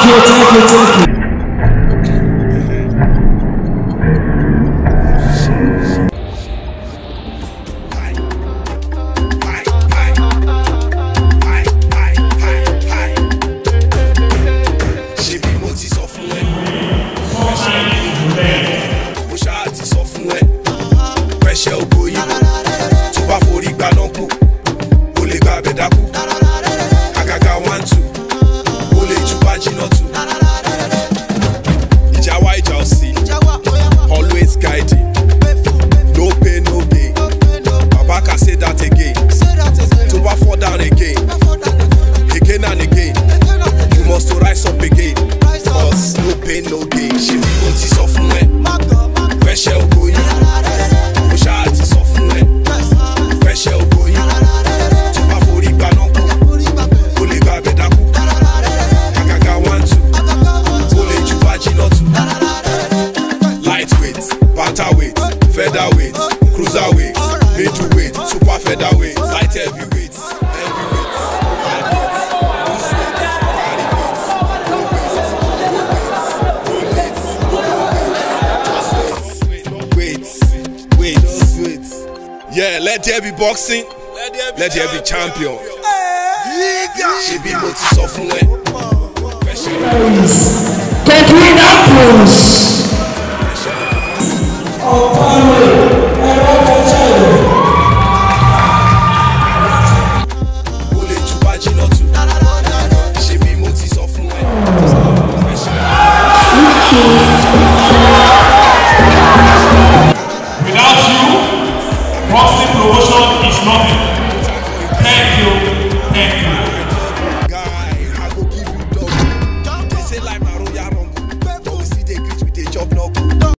you. Featherweight, cruiserweight, middleweight, super featherweight, light heavyweight, heavyweight, wait. Yeah, let there be boxing, let there be champion. She be able to suffer. Get rid of Opeyemi.